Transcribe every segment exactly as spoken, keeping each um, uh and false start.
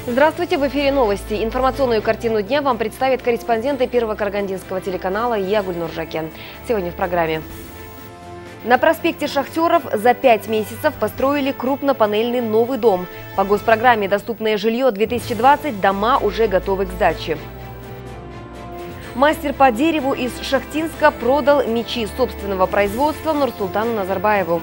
Здравствуйте, в эфире новости. Информационную картину дня вам представят корреспонденты Первого карагандинского телеканала и я, Гульнур Жакен. Сегодня в программе. На проспекте Шахтеров за пять месяцев построили крупнопанельный новый дом. По госпрограмме «Доступное жилье-две тысячи двадцать» дома уже готовы к сдаче. Мастер по дереву из Шахтинска продал мечи собственного производства Нурсултану Назарбаеву.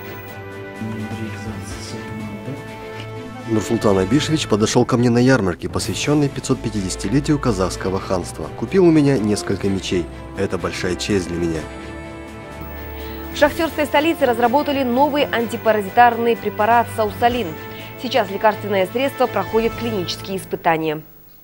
Нурсултан Абишевич подошел ко мне на ярмарке, посвященной пятисотпятидесятилетию казахского ханства. Купил у меня несколько мечей. Это большая честь для меня. В шахтерской столице разработали новый антипаразитарный препарат Саусалин. Сейчас лекарственное средство проходит клинические испытания.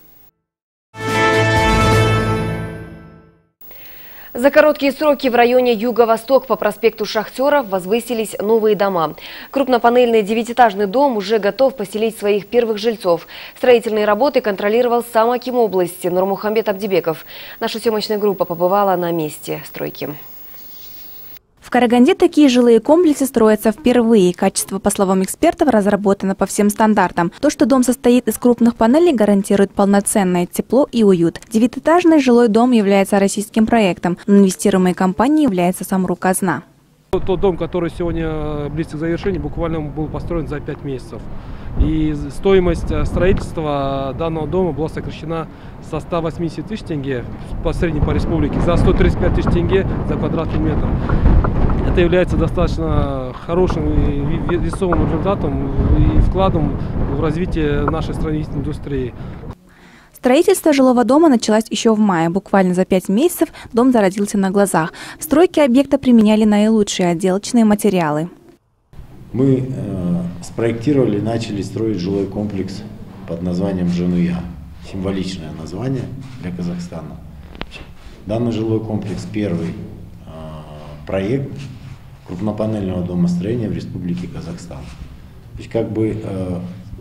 За короткие сроки в районе Юго-Восток по проспекту Шахтеров возвысились новые дома. Крупнопанельный девятиэтажный дом уже готов поселить своих первых жильцов. Строительные работы контролировал сам аким области Нурмухамбет Абдибеков. Наша съемочная группа побывала на месте стройки. В Караганде такие жилые комплексы строятся впервые. Качество, по словам экспертов, разработано по всем стандартам. То, что дом состоит из крупных панелей, гарантирует полноценное тепло и уют. Девятиэтажный жилой дом является российским проектом, но инвестируемой компанией является Самру-Казна. Тот дом, который сегодня близко к завершению, буквально был построен за пять месяцев. И стоимость строительства данного дома была сокращена со ста восьмидесяти тысяч тенге по средней по республике за сто тридцать пять тысяч тенге за квадратный метр. Это является достаточно хорошим и весомым результатом и вкладом в развитие нашей строительной индустрии. Строительство жилого дома началось еще в мае. Буквально за пять месяцев дом зародился на глазах. В стройке объекта применяли наилучшие отделочные материалы. Мы э, спроектировали и начали строить жилой комплекс под названием Жануя. Символичное название для Казахстана. Данный жилой комплекс – первый э, проект крупнопанельного домостроения в Республике Казахстан. То есть как бы э,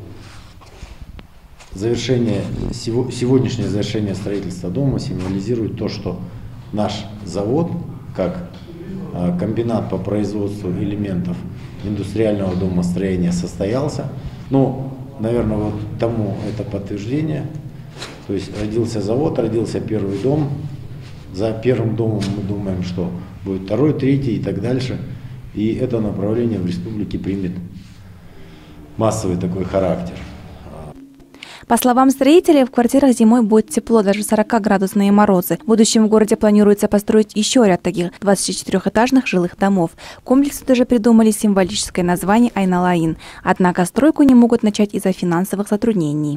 завершение, сегодняшнее завершение строительства дома символизирует то, что наш завод, как э, комбинат по производству элементов индустриального домостроения, состоялся. Ну, наверное, вот тому это подтверждение. То есть родился завод, родился первый дом. За первым домом мы думаем, что будет второй, третий и так дальше. И это направление в республике примет массовый такой характер. По словам строителей, в квартирах зимой будет тепло, даже сорокаградусные морозы. В будущем в городе планируется построить еще ряд таких двадцатичетырёхэтажных жилых домов. Комплексу даже придумали символическое название Айналаин. Однако стройку не могут начать из-за финансовых затруднений.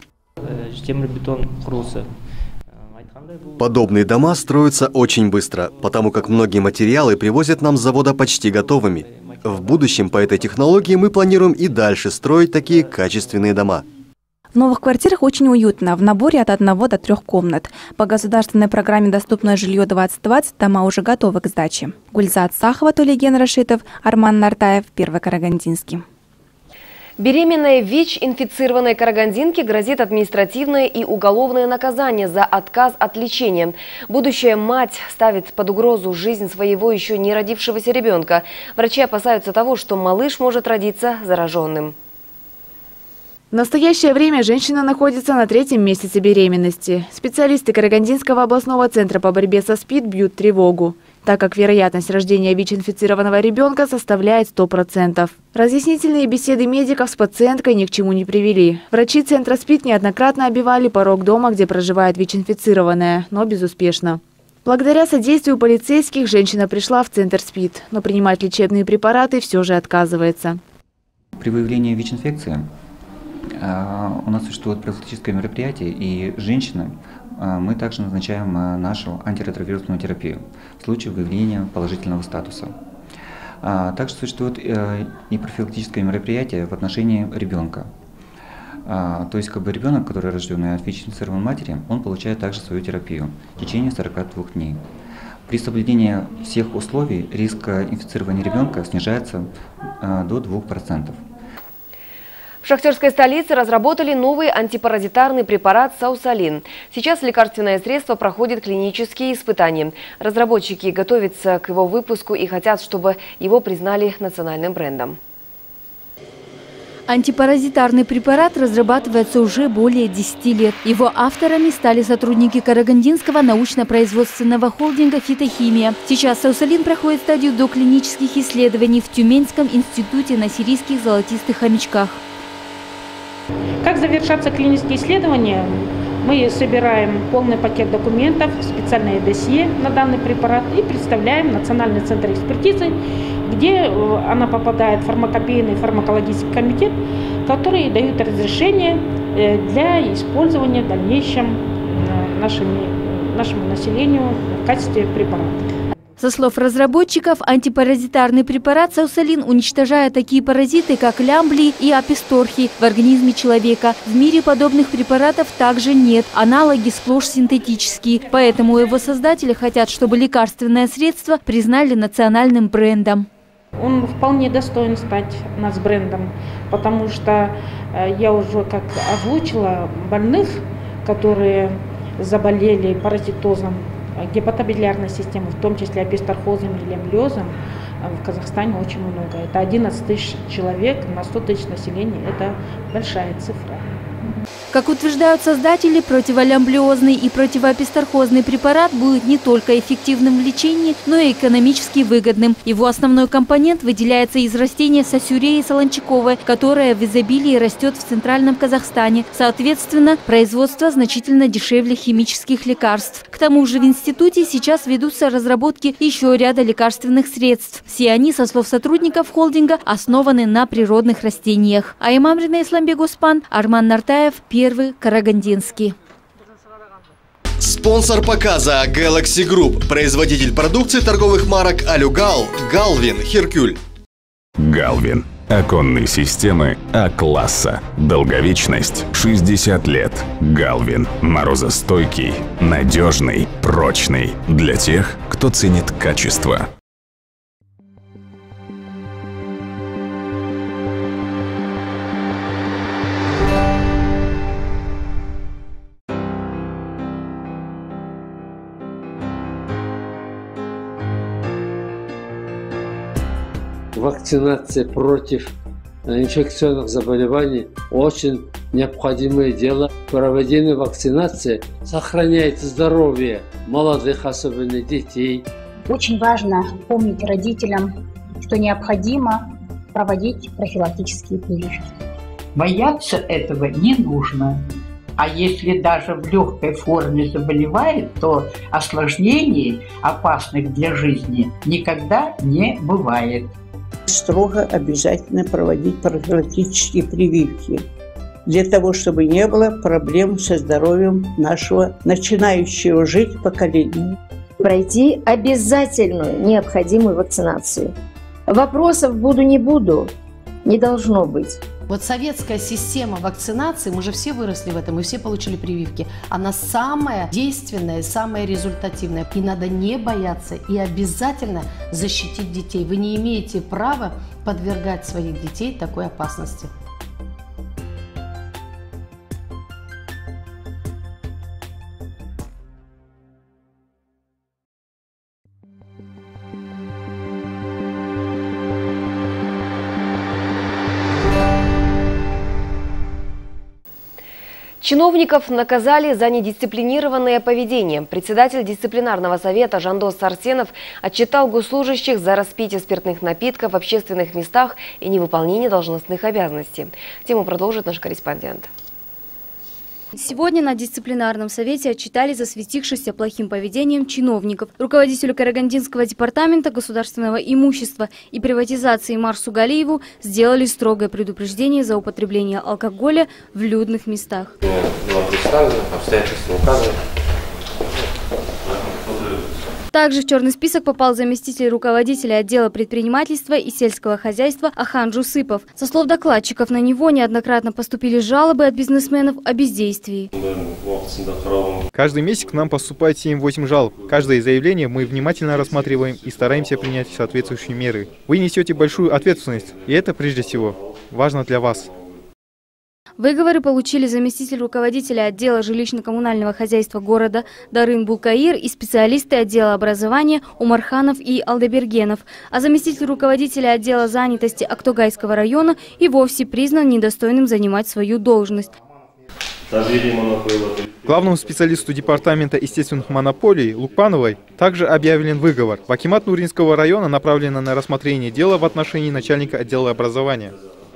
Подобные дома строятся очень быстро, потому как многие материалы привозят нам с завода почти готовыми. В будущем по этой технологии мы планируем и дальше строить такие качественные дома. В новых квартирах очень уютно, в наборе от одного до трех комнат. По государственной программе «Доступное жилье-двадцать двадцать» дома уже готовы к сдаче. Гульзат Сахова, Тулеген Рашитов, Арман Нартаев, Первый карагандинский. Беременной ВИЧ-инфицированной карагандинке грозит административное и уголовное наказание за отказ от лечения. Будущая мать ставит под угрозу жизнь своего еще не родившегося ребенка. Врачи опасаются того, что малыш может родиться зараженным. В настоящее время женщина находится на третьем месяце беременности. Специалисты Карагандинского областного центра по борьбе со СПИД бьют тревогу, так как вероятность рождения ВИЧ-инфицированного ребенка составляет сто процентов. Разъяснительные беседы медиков с пациенткой ни к чему не привели. Врачи центра СПИД неоднократно обивали порог дома, где проживает ВИЧ-инфицированная, но безуспешно. Благодаря содействию полицейских женщина пришла в центр СПИД, но принимать лечебные препараты все же отказывается. При выявлении ВИЧ-инфекции у нас существует профилактическое мероприятие, и женщинам мы также назначаем нашу антиретровирусную терапию в случае выявления положительного статуса. Также существует и профилактическое мероприятие в отношении ребенка. То есть как бы ребенок, который рожден от ВИЧ-инфицированной матери, он получает также свою терапию в течение сорока двух дней. При соблюдении всех условий риск инфицирования ребенка снижается до двух процентов. В шахтерской столице разработали новый антипаразитарный препарат Саусалин. Сейчас лекарственное средство проходит клинические испытания. Разработчики готовятся к его выпуску и хотят, чтобы его признали национальным брендом. Антипаразитарный препарат разрабатывается уже более десяти лет. Его авторами стали сотрудники Карагандинского научно-производственного холдинга «Фитохимия». Сейчас саусалин проходит стадию доклинических исследований в Тюменском институте на сирийских золотистых хомячках. Как завершатся клинические исследования? Мы собираем полный пакет документов, специальное досье на данный препарат и представляем Национальный центр экспертизы, где она попадает в фармакопейный фармакологический комитет, который дает разрешение для использования в дальнейшем нашими, нашему населению в качестве препарата. Со слов разработчиков, антипаразитарный препарат саусалин уничтожает такие паразиты, как лямблии и аписторхи в организме человека. В мире подобных препаратов также нет. Аналоги сплошь синтетические. Поэтому его создатели хотят, чтобы лекарственное средство признали национальным брендом. Он вполне достоин стать нацбрендом, потому что я уже как озвучила больных, которые заболели паразитозом гепатобилиарной системы, в том числе аписторхозом или лямблиозом, в Казахстане очень много. Это одиннадцать тысяч человек на сто тысяч населения. Это большая цифра. Как утверждают создатели, противолямблиозный и противоаписторхозный препарат будет не только эффективным в лечении, но и экономически выгодным. Его основной компонент выделяется из растения сосюреи солончаковой, которое в изобилии растет в центральном Казахстане. Соответственно, производство значительно дешевле химических лекарств. К тому же в институте сейчас ведутся разработки еще ряда лекарственных средств. Все они, со слов сотрудников холдинга, основаны на природных растениях. Аймам Рина Исламбек Успан, Арман Нартаев, Первый Карагандинский. Спонсор показа Galaxy Group, производитель продукции торговых марок Алюгал, Галвин, Херкюль. Галвин. Оконные системы А-класса. Долговечность шестьдесят лет. Галвин. Морозостойкий, надежный, прочный. Для тех, кто ценит качество. Вакцинация против инфекционных заболеваний очень необходимое дело. Проведение вакцинации сохраняет здоровье молодых, особенно детей. Очень важно помнить родителям, что необходимо проводить профилактические прививки. Бояться этого не нужно. А если даже в легкой форме заболевает, то осложнений, опасных для жизни, никогда не бывает. Строго обязательно проводить профилактические прививки для того, чтобы не было проблем со здоровьем нашего начинающего жить поколения. Пройти обязательную необходимую вакцинацию. Вопросов буду не буду не должно быть. Вот советская система вакцинации, мы же все выросли в этом, мы все получили прививки. Она самая действенная, самая результативная. И надо не бояться и обязательно защитить детей. Вы не имеете права подвергать своих детей такой опасности. Чиновников наказали за недисциплинированное поведение. Председатель дисциплинарного совета Жандос Сарсенов отчитал госслужащих за распитие спиртных напитков в общественных местах и невыполнение должностных обязанностей. Тему продолжит наш корреспондент. Сегодня на дисциплинарном совете отчитали засветившихся плохим поведением чиновников. Руководителю Карагандинского департамента государственного имущества и приватизации Марсу Галиеву сделали строгое предупреждение за употребление алкоголя в людных местах. Было представлено, обстоятельства указаны. Также в черный список попал заместитель руководителя отдела предпринимательства и сельского хозяйства Ахан Джусыпов. Со слов докладчиков, на него неоднократно поступили жалобы от бизнесменов о бездействии. Каждый месяц к нам поступает семь-восемь жалоб. Каждое заявление мы внимательно рассматриваем и стараемся принять соответствующие меры. Вы несете большую ответственность, и это прежде всего важно для вас. Выговоры получили заместитель руководителя отдела жилищно-коммунального хозяйства города Дарын Булкаир и специалисты отдела образования Умарханов и Алдебергенов. А заместитель руководителя отдела занятости Актогайского района и вовсе признан недостойным занимать свою должность. Главному специалисту департамента естественных монополий Лукпановой также объявлен выговор. В акимат Нуринского района направлено на рассмотрение дела в отношении начальника отдела образования.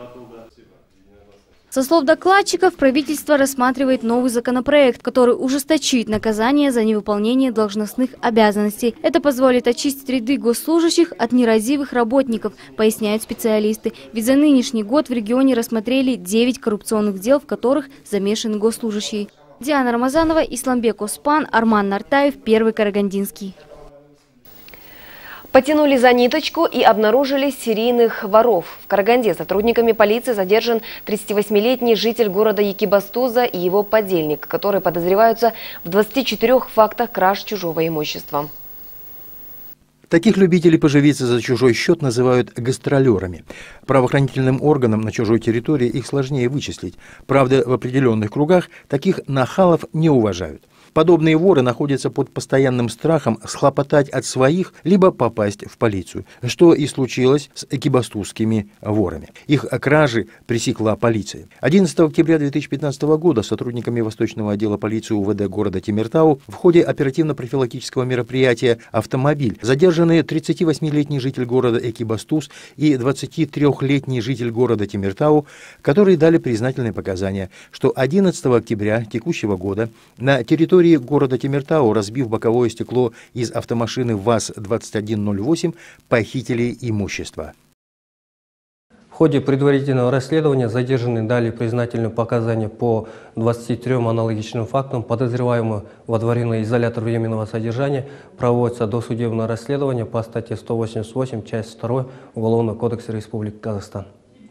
Со слов докладчиков, правительство рассматривает новый законопроект, который ужесточит наказание за невыполнение должностных обязанностей. Это позволит очистить ряды госслужащих от нерадивых работников, поясняют специалисты. Ведь за нынешний год в регионе рассмотрели девять коррупционных дел, в которых замешаны госслужащие. Диана Рамазанова, Исламбек Оспан, Арман Нартаев, Первый Карагандинский. Потянули за ниточку и обнаружили серийных воров. В Караганде сотрудниками полиции задержан тридцативосьмилетний житель города Екибастуза и его подельник, которые подозреваются в двадцати четырёх фактах краж чужого имущества. Таких любителей поживиться за чужой счет называют гастролерами. Правоохранительным органам на чужой территории их сложнее вычислить. Правда, в определенных кругах таких нахалов не уважают. Подобные воры находятся под постоянным страхом схлопотать от своих, либо попасть в полицию, что и случилось с экибастузскими ворами. Их кражи пресекла полиция. одиннадцатого октября две тысячи пятнадцатого года сотрудниками Восточного отдела полиции УВД города Темиртау в ходе оперативно-профилактического мероприятия «Автомобиль» задержаны тридцативосьмилетний житель города Экибастуз и двадцатитрёхлетний житель города Темиртау, которые дали признательные показания, что одиннадцатого октября текущего года на территории города Темиртау, разбив боковое стекло из автомашины ВАЗ двадцать один ноль восемь, похитили имущество. В ходе предварительного расследования задержанные дали признательные показания по двадцати трём аналогичным фактам. Подозреваемый водворен на изолятор временного содержания. Проводится досудебное расследование по статье сто восемьдесят восемь, часть вторая Уголовного кодекса Республики Казахстан.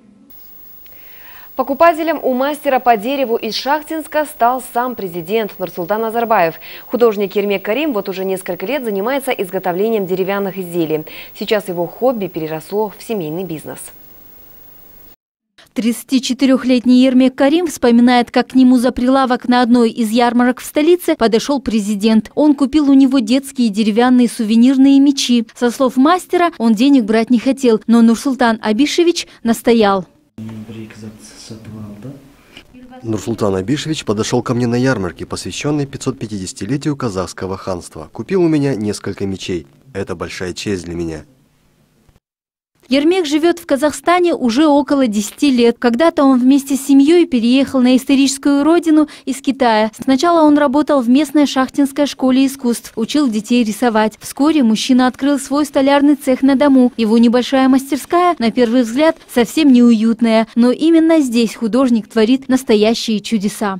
Покупателем у мастера по дереву из Шахтинска стал сам президент Нурсултан Назарбаев. Художник Ермек Карим вот уже несколько лет занимается изготовлением деревянных изделий. Сейчас его хобби переросло в семейный бизнес. тридцатичетырёхлетний Ермек Карим вспоминает, как к нему за прилавок на одной из ярмарок в столице подошел президент. Он купил у него детские деревянные сувенирные мечи. Со слов мастера, он денег брать не хотел, но Нурсултан Абишевич настоял. Нурсултан Абишевич подошел ко мне на ярмарке, посвященной пятисотпятидесятилетию казахского ханства. Купил у меня несколько мечей. Это большая честь для меня. Ермек живет в Казахстане уже около десяти лет. Когда-то он вместе с семьей переехал на историческую родину из Китая. Сначала он работал в местной шахтинской школе искусств, учил детей рисовать. Вскоре мужчина открыл свой столярный цех на дому. Его небольшая мастерская, на первый взгляд, совсем неуютная. Но именно здесь художник творит настоящие чудеса.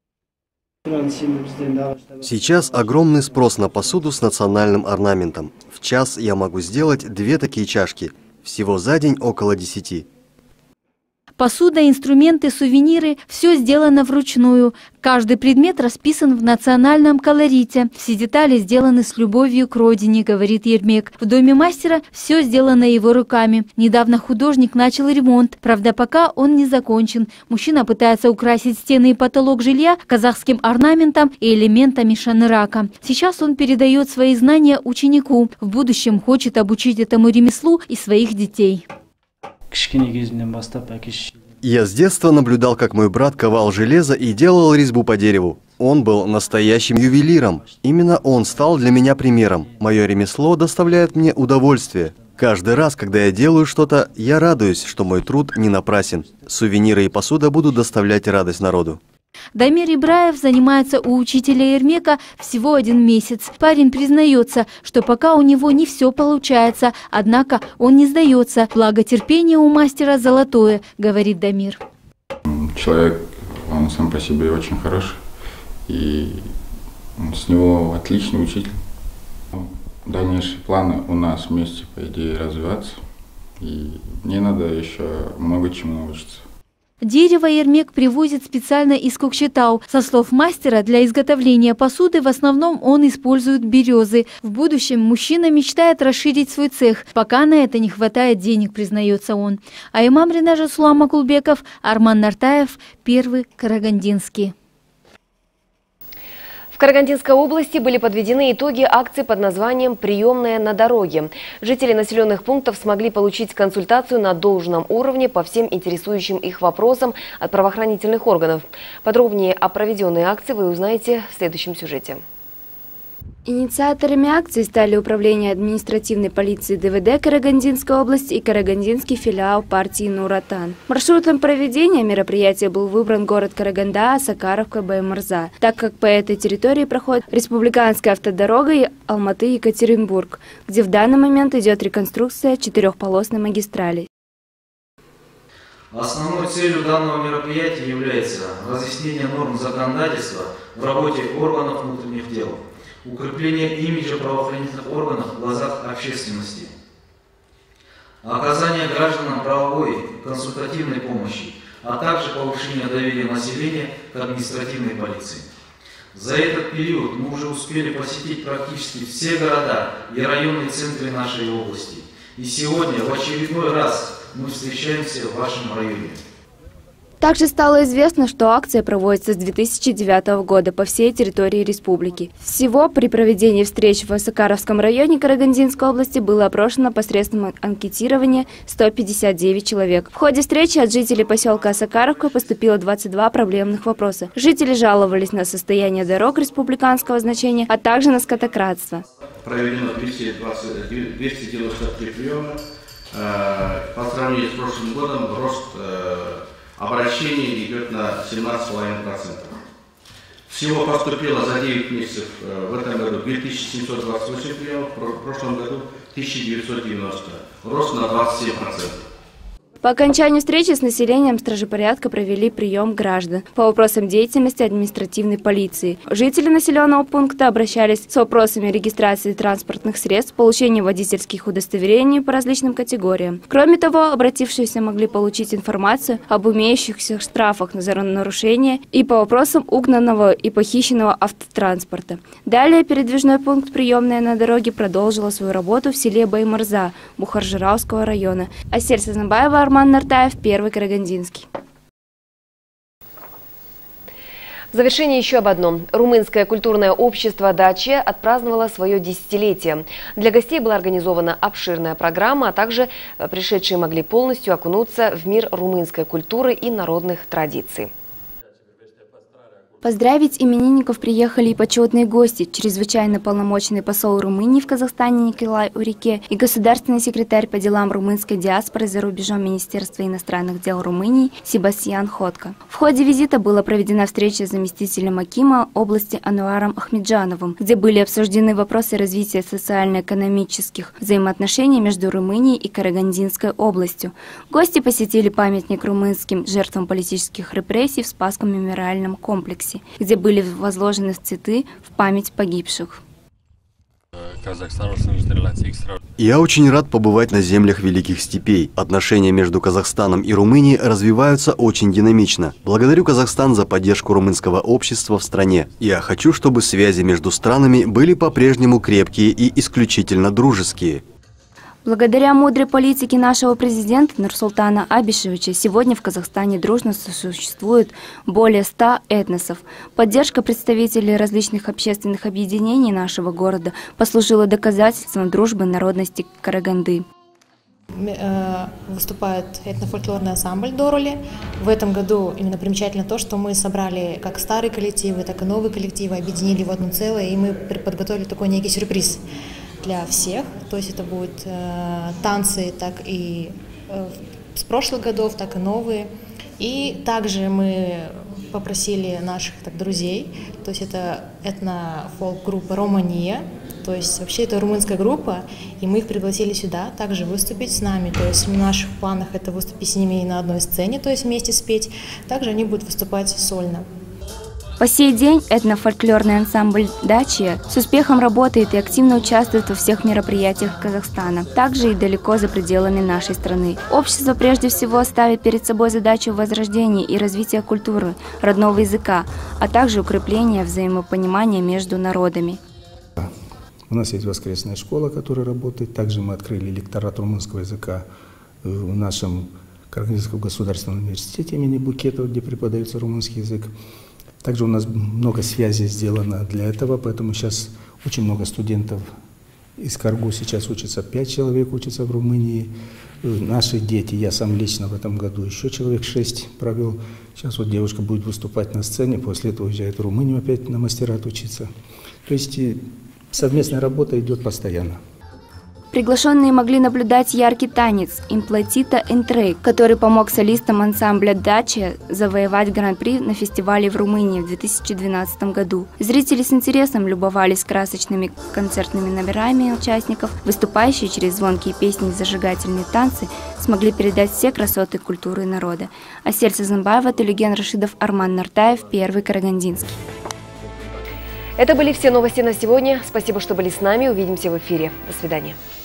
Сейчас огромный спрос на посуду с национальным орнаментом. В час я могу сделать две такие чашки. Всего за день около десяти. Посуда, инструменты, сувениры – все сделано вручную. Каждый предмет расписан в национальном колорите. Все детали сделаны с любовью к родине, говорит Ермек. В доме мастера все сделано его руками. Недавно художник начал ремонт. Правда, пока он не закончен. Мужчина пытается украсить стены и потолок жилья казахским орнаментом и элементами шанырака. Сейчас он передает свои знания ученику. В будущем хочет обучить этому ремеслу и своих детей. Я с детства наблюдал, как мой брат ковал железо и делал резьбу по дереву. Он был настоящим ювелиром. Именно он стал для меня примером. Мое ремесло доставляет мне удовольствие. Каждый раз, когда я делаю что-то, я радуюсь, что мой труд не напрасен. Сувениры и посуда будут доставлять радость народу. Дамир Ибраев занимается у учителя Ермека всего один месяц. Парень признается, что пока у него не все получается, однако он не сдается. Благо терпение у мастера золотое, говорит Дамир. Человек, он сам по себе очень хороший, и с него отличный учитель. Дальнейшие планы у нас вместе, по идее, развиваться, и мне надо еще много чему научиться. Дерево Ермек привозит специально из Кокчетау. Со слов мастера, для изготовления посуды в основном он использует березы. В будущем мужчина мечтает расширить свой цех. Пока на это не хватает денег, признается он. А имам Ринажа Сулама Кулбеков, Арман Нартаев, Первый Карагандинский. В Карагандинской области были подведены итоги акции под названием «Приемная на дороге». Жители населенных пунктов смогли получить консультацию на должном уровне по всем интересующим их вопросам от правоохранительных органов. Подробнее о проведенной акции вы узнаете в следующем сюжете. Инициаторами акции стали Управление административной полиции ДВД Карагандинской области и Карагандинский филиал партии Нур-Отан. Маршрутом проведения мероприятия был выбран город Караганда, Сакаровка, Баймырза, так как по этой территории проходит республиканская автодорога Алматы-Екатеринбург, где в данный момент идет реконструкция четырехполосной магистрали. Основной целью данного мероприятия является разъяснение норм законодательства в работе органов внутренних дел, укрепление имиджа правоохранительных органов в глазах общественности, оказание гражданам правовой консультативной помощи, а также повышение доверия населения к административной полиции. За этот период мы уже успели посетить практически все города и районные центры нашей области. И сегодня в очередной раз мы встречаемся в вашем районе. Также стало известно, что акция проводится с две тысячи девятого года по всей территории республики. Всего при проведении встреч в Сакаровском районе Карагандинской области было опрошено посредством анкетирования сто пятьдесят девять человек. В ходе встречи от жителей поселка Сакаровка поступило двадцать два проблемных вопроса. Жители жаловались на состояние дорог республиканского значения, а также на скотократство. Проведено двести девяносто три приема. По сравнению с прошлым годом рост обращений идет на семнадцать целых пять десятых процента. Всего поступило за девять месяцев в этом году две тысячи семьсот двадцать восемь приемов, в прошлом году тысяча девятьсот девяносто, рост на двадцать семь процентов. По окончанию встречи с населением стражи порядка провели прием граждан по вопросам деятельности административной полиции. Жители населенного пункта обращались с вопросами регистрации транспортных средств, получения водительских удостоверений по различным категориям. Кроме того, обратившиеся могли получить информацию об имеющихся штрафах за нарушение и по вопросам угнанного и похищенного автотранспорта. Далее передвижной пункт «Приемная на дороге» продолжила свою работу в селе Баймырза Бухаржирауского района. Асель Сазанбаева, Арман Нартаев, Первый Карагандинский. В завершение еще об одном. Румынское культурное общество «Дача» отпраздновало свое десятилетие. Для гостей была организована обширная программа, а также пришедшие могли полностью окунуться в мир румынской культуры и народных традиций. Поздравить именинников приехали и почетные гости, чрезвычайно полномочный посол Румынии в Казахстане Николай Урике и государственный секретарь по делам румынской диаспоры за рубежом Министерства иностранных дел Румынии Себастьян Ходко. В ходе визита была проведена встреча с заместителем акима области Ануаром Ахмеджановым, где были обсуждены вопросы развития социально-экономических взаимоотношений между Румынией и Карагандинской областью. Гости посетили памятник румынским жертвам политических репрессий в Спасском мемориальном комплексе, где были возложены цветы в память погибших. Я очень рад побывать на землях Великих Степей. Отношения между Казахстаном и Румынией развиваются очень динамично. Благодарю Казахстан за поддержку румынского общества в стране. Я хочу, чтобы связи между странами были по-прежнему крепкие и исключительно дружеские. Благодаря мудрой политике нашего президента Нурсултана Абишевича сегодня в Казахстане дружно существует более ста этносов. Поддержка представителей различных общественных объединений нашего города послужила доказательством дружбы народности Караганды. Выступает этнофольклорный ансамбль «Дороли». В этом году именно примечательно то, что мы собрали как старые коллективы, так и новые коллективы, объединили в одно целое, и мы подготовили такой некий сюрприз для всех. То есть это будут э, танцы так и э, с прошлых годов, так и новые. И также мы попросили наших так, друзей, то есть это этно-фолк-группа «Романия», то есть вообще это румынская группа, и мы их пригласили сюда также выступить с нами. То есть в наших планах это выступить с ними на одной сцене, то есть вместе спеть. Также они будут выступать сольно. По сей день этнофольклорный ансамбль «Дачия» с успехом работает и активно участвует во всех мероприятиях Казахстана, также и далеко за пределами нашей страны. Общество прежде всего ставит перед собой задачу возрождения и развития культуры, родного языка, а также укрепления взаимопонимания между народами. У нас есть воскресная школа, которая работает. Также мы открыли лекторат румынского языка в нашем Карагандинском государственном университете имени Букетова, где преподается румынский язык. Также у нас много связей сделано для этого, поэтому сейчас очень много студентов из Каргу сейчас учатся, пять человек учатся в Румынии. Наши дети, я сам лично в этом году еще человек шесть провел. Сейчас вот девушка будет выступать на сцене, после этого уезжает в Румынию опять на мастерат учиться. То есть совместная работа идет постоянно. Приглашенные могли наблюдать яркий танец «Имплатита Энтрей», который помог солистам ансамбля «Дачия» завоевать гран-при на фестивале в Румынии в две тысячи двенадцатом году. Зрители с интересом любовались красочными концертными номерами участников. Выступающие через звонкие песни и зажигательные танцы смогли передать все красоты культуры народа. Асель Сазанбаева, Тулиген Рашидов, Арман Нартаев, Первый Карагандинский. Это были все новости на сегодня. Спасибо, что были с нами. Увидимся в эфире. До свидания.